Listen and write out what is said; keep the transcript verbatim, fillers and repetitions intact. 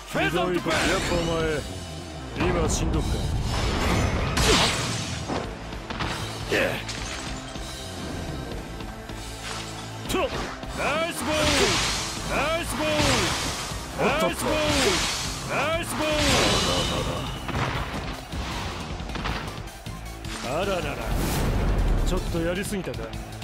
ひどいか。やっぱお前今しんどくか。とナイスボールナイスボールナイスボールナイスボール。あららら、ちょっとやりすぎたか。